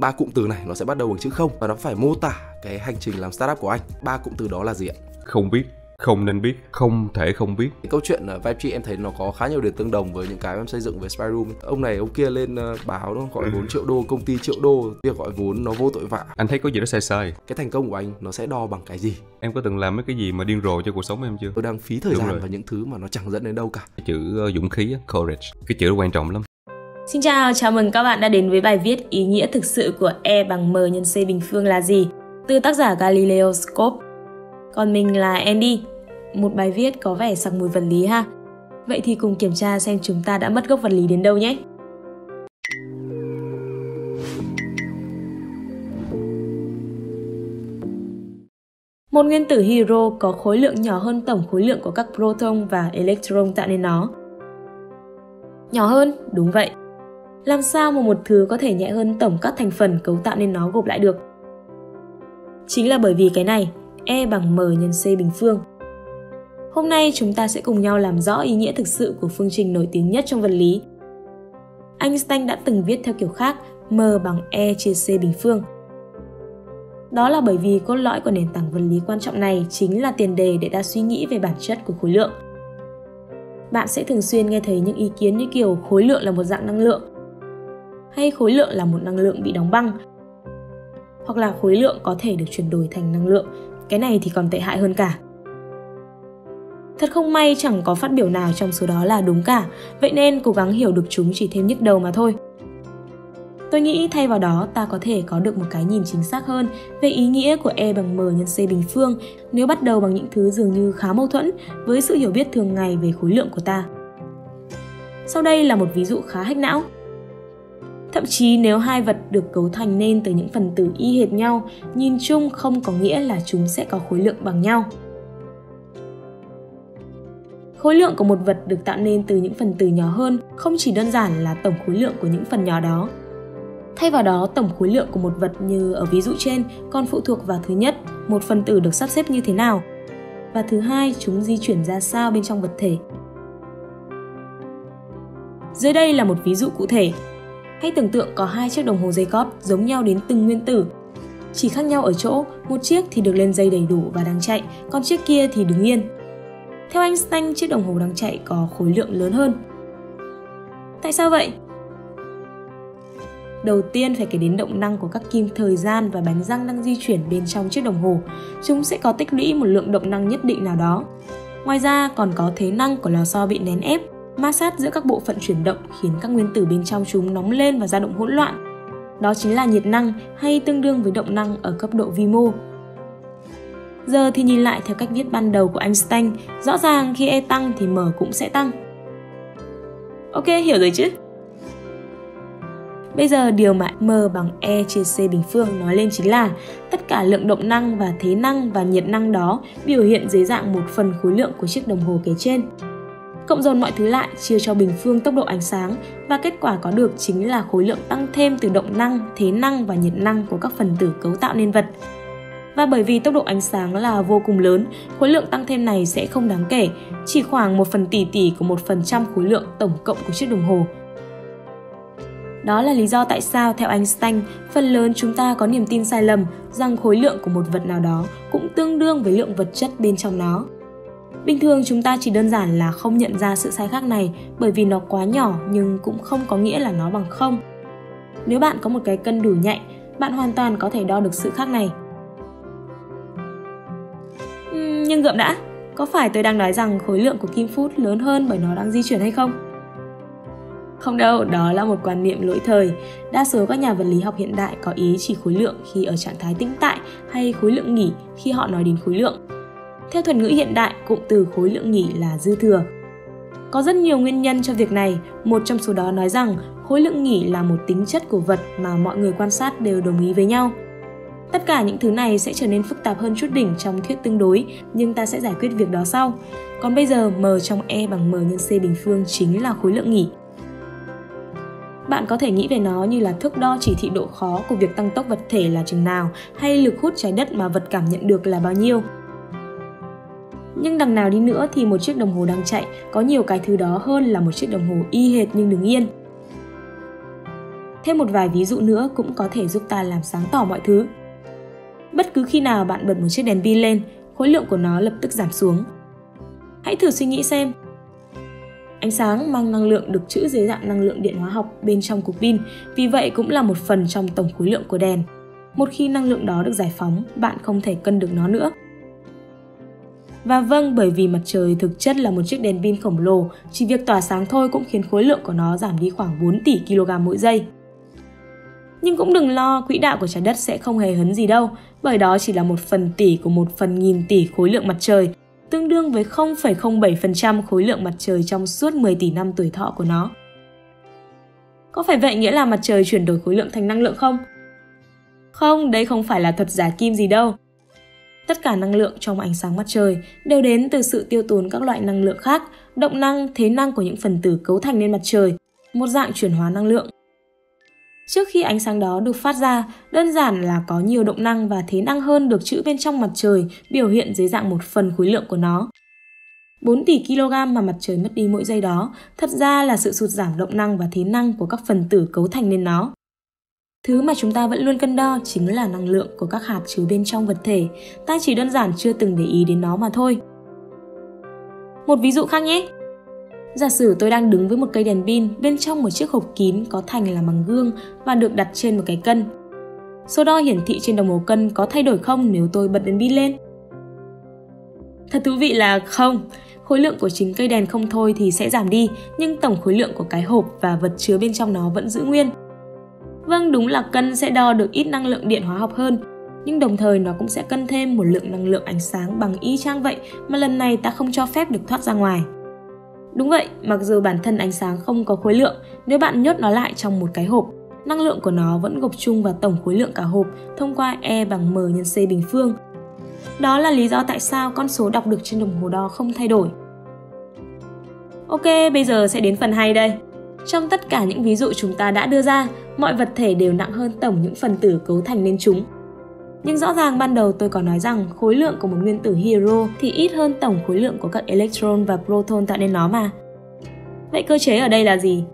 3 cụm từ này nó sẽ bắt đầu bằng chữ không và nó phải mô tả cái hành trình làm startup của anh. 3 cụm từ đó là gì ạ? Không biết, không nên biết, không thể không biết. Cái câu chuyện Vibe Tree em thấy nó có khá nhiều điểm tương đồng với những cái em xây dựng về Spy Room. Ông này ông kia lên báo nó gọi vốn triệu đô, công ty triệu đô, việc gọi vốn nó vô tội vạ. Anh thấy có gì đó sai sai. Cái thành công của anh nó sẽ đo bằng cái gì? Em có từng làm mấy cái gì mà điên rồ cho cuộc sống em chưa? Tôi đang phí thời gian vào những thứ mà nó chẳng dẫn đến đâu cả. Cái chữ dũng khí, courage, cái chữ đó quan trọng lắm. Xin chào mừng các bạn đã đến với bài viết Ý nghĩa thực sự của E bằng M nhân C bình phương là gì? Từ tác giả Galileo Scope. Còn mình là Andy. Một bài viết có vẻ sặc mùi vật lý ha. Vậy thì cùng kiểm tra xem chúng ta đã mất gốc vật lý đến đâu nhé. Một nguyên tử hydro có khối lượng nhỏ hơn tổng khối lượng của các proton và electron tạo nên nó. Nhỏ hơn? Đúng vậy. Làm sao mà một thứ có thể nhẹ hơn tổng các thành phần cấu tạo nên nó gộp lại được? Chính là bởi vì cái này, E bằng M nhân C bình phương. Hôm nay chúng ta sẽ cùng nhau làm rõ ý nghĩa thực sự của phương trình nổi tiếng nhất trong vật lý. Einstein đã từng viết theo kiểu khác, M bằng E chia C bình phương. Đó là bởi vì cốt lõi của nền tảng vật lý quan trọng này chính là tiền đề để ta suy nghĩ về bản chất của khối lượng. Bạn sẽ thường xuyên nghe thấy những ý kiến như kiểu khối lượng là một dạng năng lượng, hay khối lượng là một năng lượng bị đóng băng, hoặc là khối lượng có thể được chuyển đổi thành năng lượng. Cái này thì còn tệ hại hơn cả. Thật không may chẳng có phát biểu nào trong số đó là đúng cả, vậy nên cố gắng hiểu được chúng chỉ thêm nhức đầu mà thôi. Tôi nghĩ thay vào đó ta có thể có được một cái nhìn chính xác hơn về ý nghĩa của E bằng M nhân C bình phương nếu bắt đầu bằng những thứ dường như khá mâu thuẫn với sự hiểu biết thường ngày về khối lượng của ta. Sau đây là một ví dụ khá hack não. Thậm chí nếu hai vật được cấu thành nên từ những phần tử y hệt nhau, nhìn chung không có nghĩa là chúng sẽ có khối lượng bằng nhau. Khối lượng của một vật được tạo nên từ những phần tử nhỏ hơn không chỉ đơn giản là tổng khối lượng của những phần nhỏ đó. Thay vào đó, tổng khối lượng của một vật như ở ví dụ trên còn phụ thuộc vào thứ nhất, một phần tử được sắp xếp như thế nào, và thứ hai, chúng di chuyển ra sao bên trong vật thể. Dưới đây là một ví dụ cụ thể. Hãy tưởng tượng có hai chiếc đồng hồ Jacob giống nhau đến từng nguyên tử. Chỉ khác nhau ở chỗ, một chiếc thì được lên dây đầy đủ và đang chạy, còn chiếc kia thì đứng yên. Theo Einstein, chiếc đồng hồ đang chạy có khối lượng lớn hơn. Tại sao vậy? Đầu tiên phải kể đến động năng của các kim thời gian và bánh răng đang di chuyển bên trong chiếc đồng hồ. Chúng sẽ có tích lũy một lượng động năng nhất định nào đó. Ngoài ra còn có thế năng của lò xo bị nén ép, ma sát giữa các bộ phận chuyển động khiến các nguyên tử bên trong chúng nóng lên và dao động hỗn loạn. Đó chính là nhiệt năng hay tương đương với động năng ở cấp độ vi mô. Giờ thì nhìn lại theo cách viết ban đầu của Einstein, rõ ràng khi E tăng thì M cũng sẽ tăng. Ok, hiểu rồi chứ? Bây giờ điều mà M bằng E chia C bình phương nói lên chính là tất cả lượng động năng và thế năng và nhiệt năng đó biểu hiện dưới dạng một phần khối lượng của chiếc đồng hồ kể trên. Cộng dồn mọi thứ lại chia cho bình phương tốc độ ánh sáng và kết quả có được chính là khối lượng tăng thêm từ động năng, thế năng và nhiệt năng của các phần tử cấu tạo nên vật. Và bởi vì tốc độ ánh sáng là vô cùng lớn, khối lượng tăng thêm này sẽ không đáng kể, chỉ khoảng 1/tỷ của 1% khối lượng tổng cộng của chiếc đồng hồ. Đó là lý do tại sao theo Einstein, phần lớn chúng ta có niềm tin sai lầm rằng khối lượng của một vật nào đó cũng tương đương với lượng vật chất bên trong nó. Bình thường chúng ta chỉ đơn giản là không nhận ra sự sai khác này bởi vì nó quá nhỏ nhưng cũng không có nghĩa là nó bằng không. Nếu bạn có một cái cân đủ nhạy, bạn hoàn toàn có thể đo được sự khác này. Nhưng gượm đã, có phải tôi đang nói rằng khối lượng của kim phút lớn hơn bởi nó đang di chuyển hay không? Không đâu, đó là một quan niệm lỗi thời. Đa số các nhà vật lý học hiện đại có ý chỉ khối lượng khi ở trạng thái tĩnh tại hay khối lượng nghỉ khi họ nói đến khối lượng. Theo thuật ngữ hiện đại, cụm từ khối lượng nghỉ là dư thừa. Có rất nhiều nguyên nhân cho việc này, một trong số đó nói rằng khối lượng nghỉ là một tính chất của vật mà mọi người quan sát đều đồng ý với nhau. Tất cả những thứ này sẽ trở nên phức tạp hơn chút đỉnh trong thuyết tương đối, nhưng ta sẽ giải quyết việc đó sau. Còn bây giờ, M trong E bằng M nhân C bình phương chính là khối lượng nghỉ. Bạn có thể nghĩ về nó như là thước đo chỉ thị độ khó của việc tăng tốc vật thể là chừng nào, hay lực hút trái đất mà vật cảm nhận được là bao nhiêu. Nhưng đằng nào đi nữa thì một chiếc đồng hồ đang chạy có nhiều cái thứ đó hơn là một chiếc đồng hồ y hệt nhưng đứng yên. Thêm một vài ví dụ nữa cũng có thể giúp ta làm sáng tỏ mọi thứ. Bất cứ khi nào bạn bật một chiếc đèn pin lên, khối lượng của nó lập tức giảm xuống. Hãy thử suy nghĩ xem. Ánh sáng mang năng lượng được trữ dưới dạng năng lượng điện hóa học bên trong cục pin, vì vậy cũng là một phần trong tổng khối lượng của đèn. Một khi năng lượng đó được giải phóng, bạn không thể cân được nó nữa. Và vâng, bởi vì mặt trời thực chất là một chiếc đèn pin khổng lồ, chỉ việc tỏa sáng thôi cũng khiến khối lượng của nó giảm đi khoảng 4 tỷ kg mỗi giây. Nhưng cũng đừng lo, quỹ đạo của trái đất sẽ không hề hấn gì đâu, bởi đó chỉ là 1/1000 của 1/1000 tỷ khối lượng mặt trời, tương đương với 0,07% khối lượng mặt trời trong suốt 10 tỷ năm tuổi thọ của nó. Có phải vậy nghĩa là mặt trời chuyển đổi khối lượng thành năng lượng không? Không, đây không phải là thuật giả kim gì đâu. Tất cả năng lượng trong ánh sáng mặt trời đều đến từ sự tiêu tốn các loại năng lượng khác, động năng, thế năng của những phần tử cấu thành nên mặt trời, một dạng chuyển hóa năng lượng. Trước khi ánh sáng đó được phát ra, đơn giản là có nhiều động năng và thế năng hơn được trữ bên trong mặt trời, biểu hiện dưới dạng 1/10 khối lượng của nó. 4 tỷ kg mà mặt trời mất đi mỗi giây đó, thật ra là sự sụt giảm động năng và thế năng của các phần tử cấu thành nên nó. Thứ mà chúng ta vẫn luôn cân đo chính là năng lượng của các hạt chứa bên trong vật thể, ta chỉ đơn giản chưa từng để ý đến nó mà thôi. Một ví dụ khác nhé. Giả sử tôi đang đứng với một cây đèn pin bên trong một chiếc hộp kín có thành là bằng gương và được đặt trên một cái cân. Số đo hiển thị trên đồng hồ cân có thay đổi không nếu tôi bật đèn pin lên? Thật thú vị là không. Khối lượng của chính cây đèn không thôi thì sẽ giảm đi, nhưng tổng khối lượng của cái hộp và vật chứa bên trong nó vẫn giữ nguyên. Vâng, đúng là cân sẽ đo được ít năng lượng điện hóa học hơn, nhưng đồng thời nó cũng sẽ cân thêm một lượng năng lượng ánh sáng bằng y chang vậy mà lần này ta không cho phép được thoát ra ngoài. Đúng vậy, mặc dù bản thân ánh sáng không có khối lượng, nếu bạn nhốt nó lại trong một cái hộp, năng lượng của nó vẫn gộp chung vào tổng khối lượng cả hộp thông qua E bằng M nhân C bình phương. Đó là lý do tại sao con số đọc được trên đồng hồ đo không thay đổi. Ok, bây giờ sẽ đến phần hay đây. Trong tất cả những ví dụ chúng ta đã đưa ra, mọi vật thể đều nặng hơn tổng những phần tử cấu thành nên chúng. Nhưng rõ ràng ban đầu tôi có nói rằng khối lượng của một nguyên tử hydro thì ít hơn tổng khối lượng của các electron và proton tạo nên nó mà. Vậy cơ chế ở đây là gì?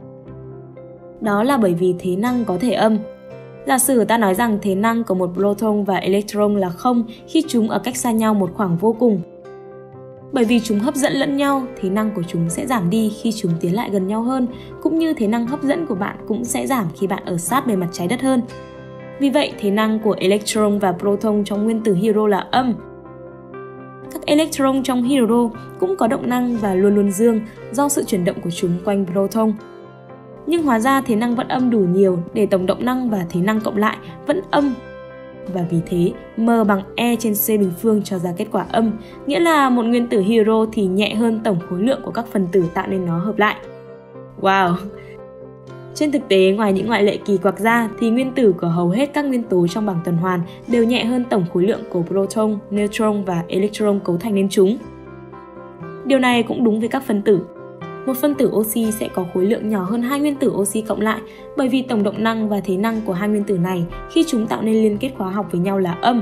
Đó là bởi vì thế năng có thể âm. Giả sử ta nói rằng thế năng của một proton và electron là 0 khi chúng ở cách xa nhau một khoảng vô cùng. Bởi vì chúng hấp dẫn lẫn nhau, thế năng của chúng sẽ giảm đi khi chúng tiến lại gần nhau hơn, cũng như thế năng hấp dẫn của bạn cũng sẽ giảm khi bạn ở sát bề mặt trái đất hơn. Vì vậy, thế năng của electron và proton trong nguyên tử hydro là âm. Các electron trong hydro cũng có động năng và luôn luôn dương do sự chuyển động của chúng quanh proton. Nhưng hóa ra thế năng vẫn âm đủ nhiều để tổng động năng và thế năng cộng lại vẫn âm. Và vì thế, M bằng E trên C bình phương cho ra kết quả âm, nghĩa là một nguyên tử hydro thì nhẹ hơn tổng khối lượng của các phần tử tạo nên nó hợp lại. Wow! Trên thực tế, ngoài những ngoại lệ kỳ quặc ra thì nguyên tử của hầu hết các nguyên tố trong bảng tuần hoàn đều nhẹ hơn tổng khối lượng của proton, neutron và electron cấu thành nên chúng. Điều này cũng đúng với các phân tử. Một phân tử oxy sẽ có khối lượng nhỏ hơn hai nguyên tử oxy cộng lại bởi vì tổng động năng và thế năng của hai nguyên tử này khi chúng tạo nên liên kết hóa học với nhau là âm.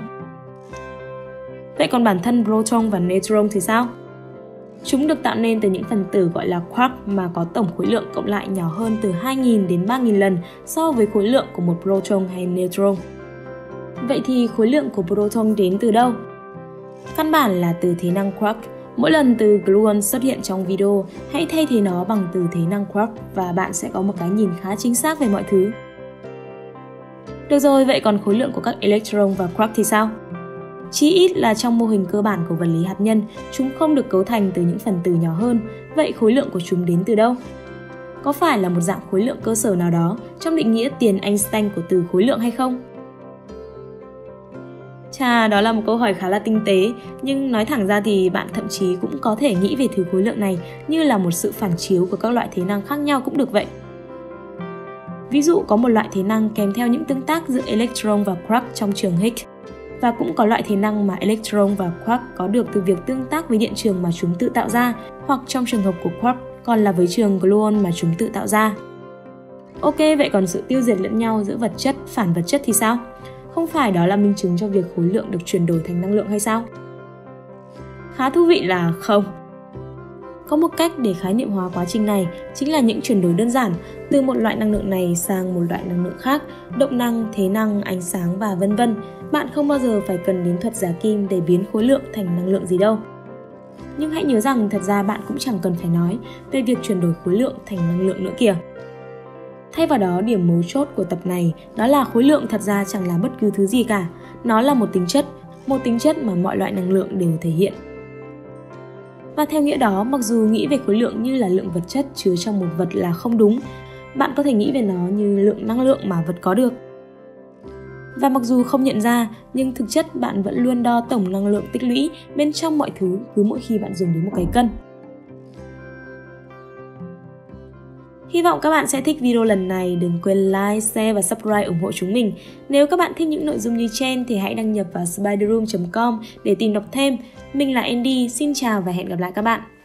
Vậy còn bản thân proton và neutron thì sao? Chúng được tạo nên từ những phần tử gọi là quark mà có tổng khối lượng cộng lại nhỏ hơn từ 2.000 đến 3.000 lần so với khối lượng của một proton hay neutron. Vậy thì khối lượng của proton đến từ đâu? Căn bản là từ thế năng quark. Mỗi lần từ gluon xuất hiện trong video, hãy thay thế nó bằng từ thế năng quark và bạn sẽ có một cái nhìn khá chính xác về mọi thứ. Được rồi, vậy còn khối lượng của các electron và quark thì sao? Chí ít là trong mô hình cơ bản của vật lý hạt nhân, chúng không được cấu thành từ những phần tử nhỏ hơn, vậy khối lượng của chúng đến từ đâu? Có phải là một dạng khối lượng cơ sở nào đó trong định nghĩa tiền Einstein của từ khối lượng hay không? Chà, đó là một câu hỏi khá là tinh tế, nhưng nói thẳng ra thì bạn thậm chí cũng có thể nghĩ về thứ khối lượng này như là một sự phản chiếu của các loại thế năng khác nhau cũng được vậy. Ví dụ có một loại thế năng kèm theo những tương tác giữa electron và quark trong trường Higgs, và cũng có loại thế năng mà electron và quark có được từ việc tương tác với điện trường mà chúng tự tạo ra, hoặc trong trường hợp của quark còn là với trường gluon mà chúng tự tạo ra. Ok, vậy còn sự tiêu diệt lẫn nhau giữa vật chất, phản vật chất thì sao? Không phải đó là minh chứng cho việc khối lượng được chuyển đổi thành năng lượng hay sao? Khá thú vị là không. Có một cách để khái niệm hóa quá trình này chính là những chuyển đổi đơn giản từ một loại năng lượng này sang một loại năng lượng khác, động năng, thế năng, ánh sáng và vân vân. Bạn không bao giờ phải cần đến thuật giá kim để biến khối lượng thành năng lượng gì đâu. Nhưng hãy nhớ rằng thật ra bạn cũng chẳng cần phải nói về việc chuyển đổi khối lượng thành năng lượng nữa kìa. Thay vào đó, điểm mấu chốt của tập này đó là khối lượng thật ra chẳng là bất cứ thứ gì cả. Nó là một tính chất mà mọi loại năng lượng đều thể hiện. Và theo nghĩa đó, mặc dù nghĩ về khối lượng như là lượng vật chất chứa trong một vật là không đúng, bạn có thể nghĩ về nó như lượng năng lượng mà vật có được. Và mặc dù không nhận ra, nhưng thực chất bạn vẫn luôn đo tổng năng lượng tích lũy bên trong mọi thứ cứ mỗi khi bạn dùng đến một cái cân. Hy vọng các bạn sẽ thích video lần này. Đừng quên like, share và subscribe ủng hộ chúng mình. Nếu các bạn thích những nội dung như trên thì hãy đăng nhập vào spiderroom.com để tìm đọc thêm. Mình là Andy, xin chào và hẹn gặp lại các bạn.